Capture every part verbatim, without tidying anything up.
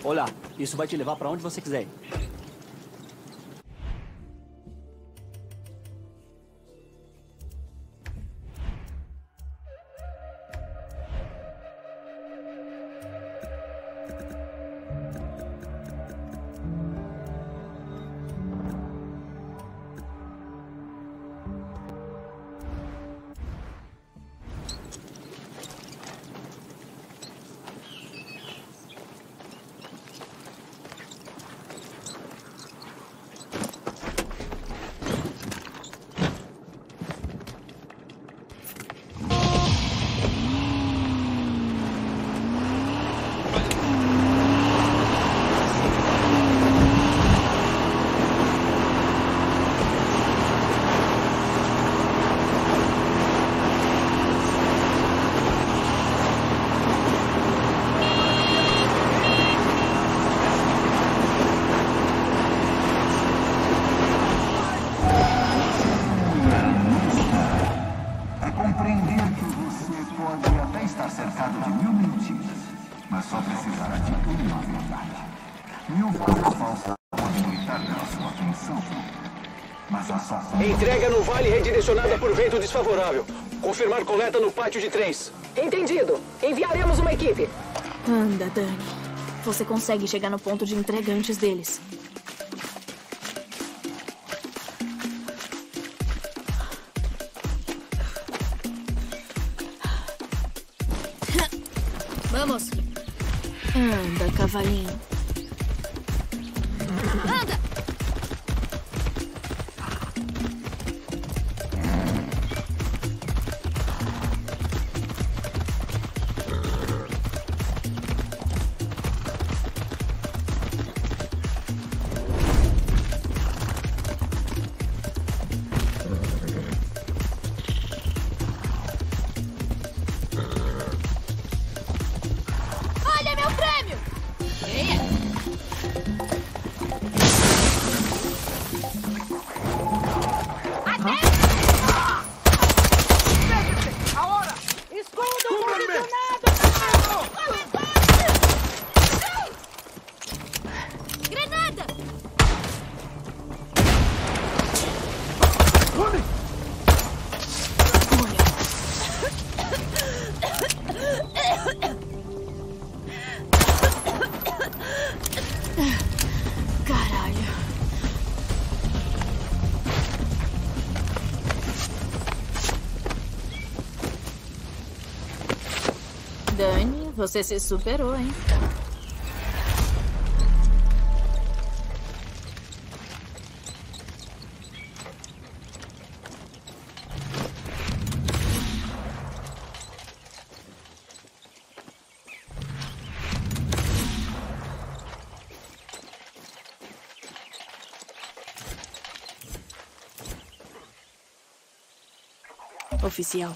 Olá, isso vai te levar pra onde você quiser. Entrega no vale redirecionada por vento desfavorável. Confirmar coleta no pátio de trens. Entendido. Enviaremos uma equipe. Anda, Dani. Você consegue chegar no ponto de entrega antes deles. Vamos. Anda, cavalinho. Anda! Olha meu prêmio! Eia! Granada! Caralho. Dani, você se superou, hein? Oficial.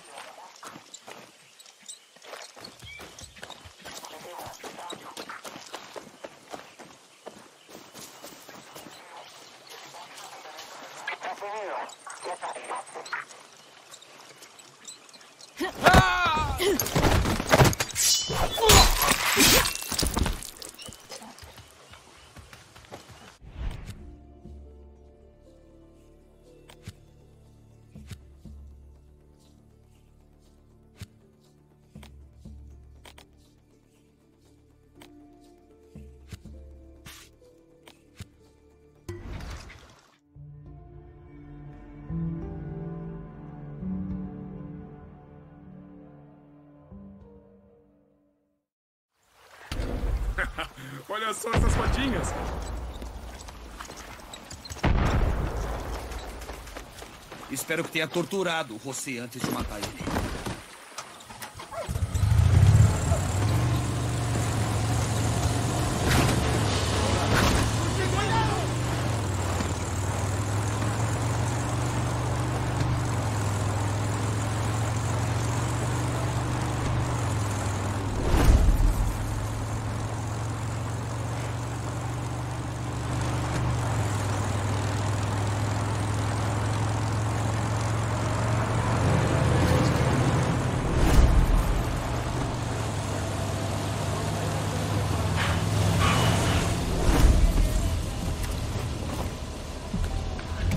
Olha só essas patinhas. Espero que tenha torturado o José antes de matar ele.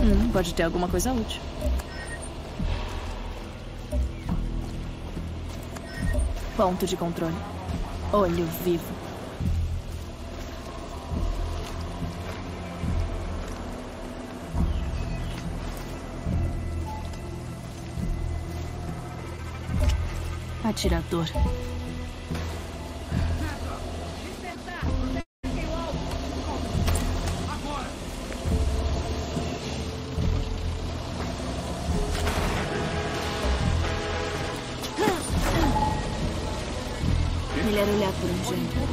Hum, pode ter alguma coisa útil. Ponto de controle. Olho vivo. Atirador. Melhor olhar por um jeito.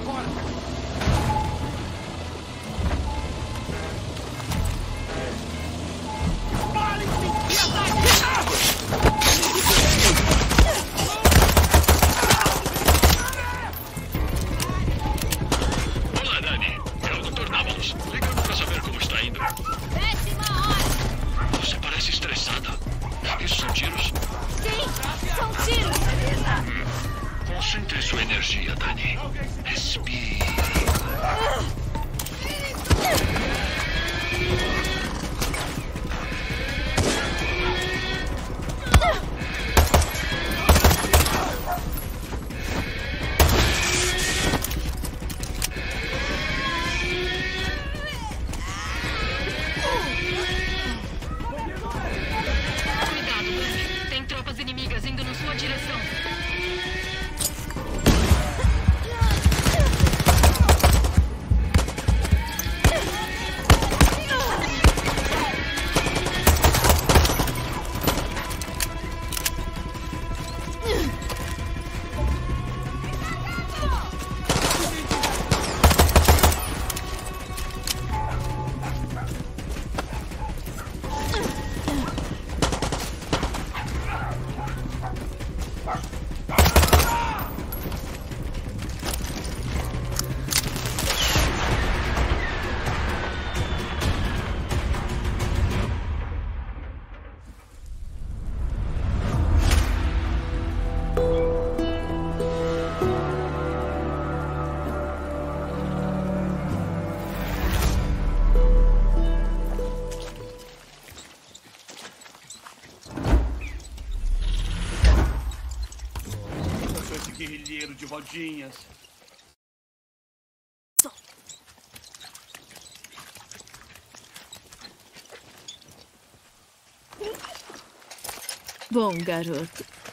Olá, Dani. É o doutor Návalos. Ligando pra saber como está indo. Péssima hora! Você parece estressada. Isso são tiros? Sim, são tiros! Concentre sua energia, Dani. Respire. Cuidado, Dani. Tem tropas inimigas indo na sua direção. Eu sou esse guerrilheiro de rodinhas. Bom, garoto.